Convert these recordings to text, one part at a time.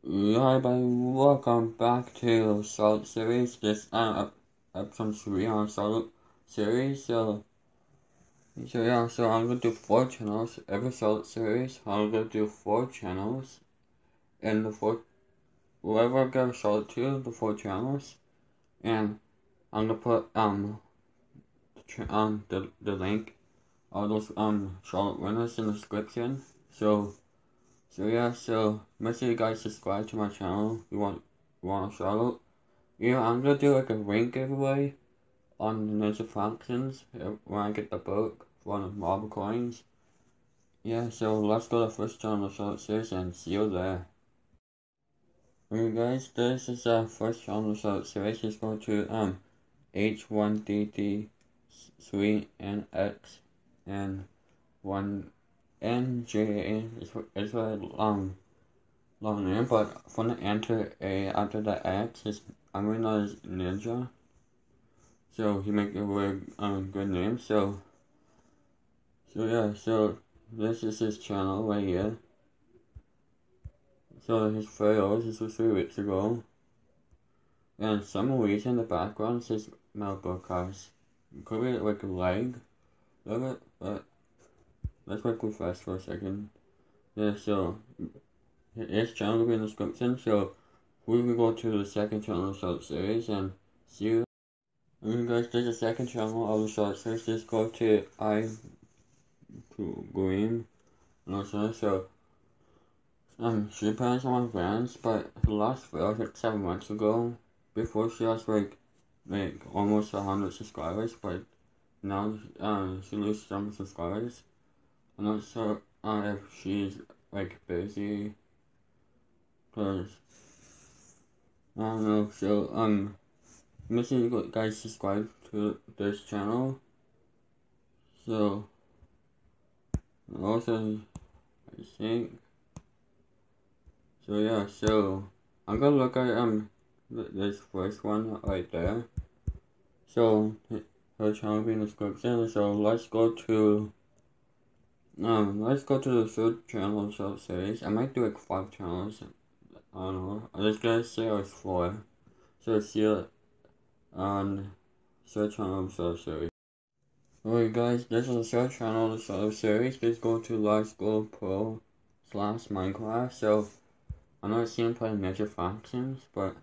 Hi everybody, welcome back to Charlotte series. This episode 3 on Charlotte series. So I'm gonna do 4 channels every Charlotte series. I'm gonna do 4 channels, and whoever I get Charlotte to the 4 channels, and I'm gonna put the link all those Charlotte winners in the description. So make sure you guys subscribe to my channel if you want a shout out. Yeah, I'm gonna do like a ring giveaway on the Ninja Factions when I get the book for the marble coins. Yeah, so let's go to the first channel of the Charlotte series and see you there. Okay guys, this is our first channel of the Charlotte series. Let's go to H1DD3NX and 1NJ is a long name, but from the enter A after the X, I'm really not as Ninja. So he make a very good name. So this is his channel right here. So his photos, this was 3 weeks ago. And some reason in the background says Melbourne cars. Could be like a lag. Look at but let's like refresh for a second. Yeah, so his channel will be in the description. So we will go to the second channel of the series and see you. And guys, there's a second channel of the short series. Just go to Green. And also, she plans on my friends, but her last video was like 7 months ago. Before she has like almost 100 subscribers, but now she loses some subscribers. I'm not sure if she's like busy, cause I don't know. So make sure you guys subscribe to this channel. So also I think. So I'm gonna look at this first one right there. So her channel will be in the description. So let's go to the third channel of the series. I might do like 5 channels. I don't know. I just gotta say it was 4. So see you on third channel of the series. Alright guys, this is the third channel of the series. Please go to Let's Go Pro /Minecraft. So I know I've seen him play Ninja Factions, but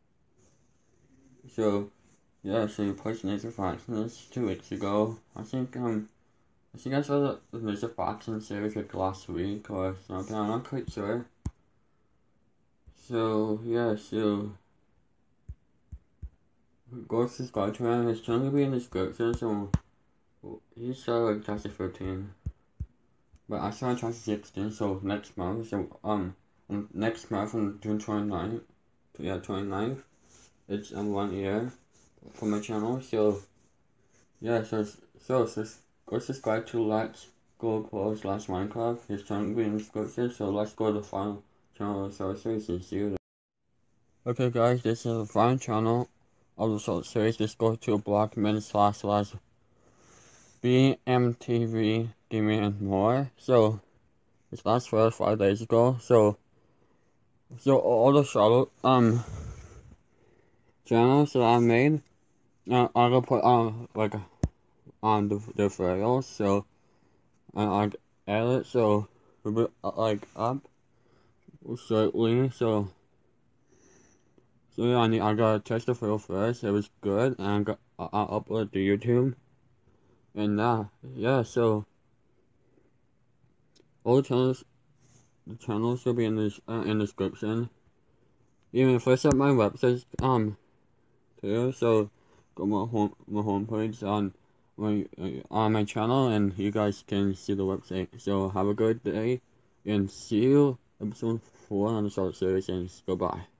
so you played Ninja Factions 2 weeks ago. I think I saw the Ninja Factions series like last week or something. I'm not quite sure. So go subscribe to him. His channel will be in the description. So he started like chapter 13, but I started chapter 16. So next month. Next month on June 29th. 29th. It's 1 year for my channel. So go subscribe to Let's Go Pro /Minecraft. His channel will be in the description. So let's go to the final channel of the series and see you there. Okay guys, this is the final channel of the short series. Just go to /BMTV Gaming and More. So this last for 5 days ago. So all the Charlotte channels that I made, I'm gonna put like on the files. So I edit so a bit like up slightly. So yeah, I gotta test the file first. It was good, and I upload to YouTube. And so all the channels will be in the description. Even if I set my website too. So go my homepage on my channel, and you guys can see the website. So have a good day, and see you episode 4 on the short series, and goodbye.